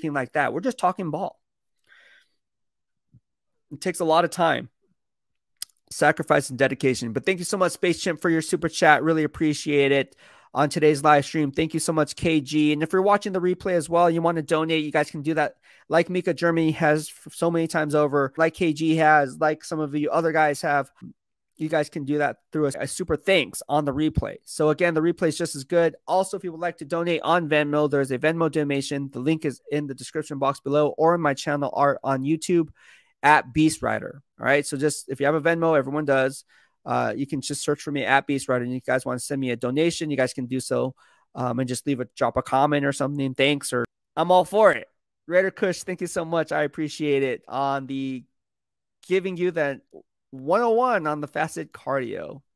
anything like that. We're just talking ball. It takes a lot of time, sacrifice, and dedication. But thank you so much, Space Chimp, for your super chat. Really appreciate it on today's live stream. Thank you so much, KG. And if you're watching the replay as well, you want to donate, you guys can do that like Mika Germany has so many times over, like KG has, like some of you other guys have. You guys can do that through a super thanks on the replay. So again, the replay is just as good. Also, if you would like to donate on Venmo, there's a Venmo donation. The link is in the description box below or in my channel art on YouTube at BEASTwriter. All right. So just if you have a Venmo, everyone does. You can just search for me at BEASTwriter, and you guys want to send me a donation, you guys can do so, and just drop a comment or something. Thanks, or I'm all for it. Raider Kush, thank you so much. I appreciate it on the giving you that 101 on the facet cardio.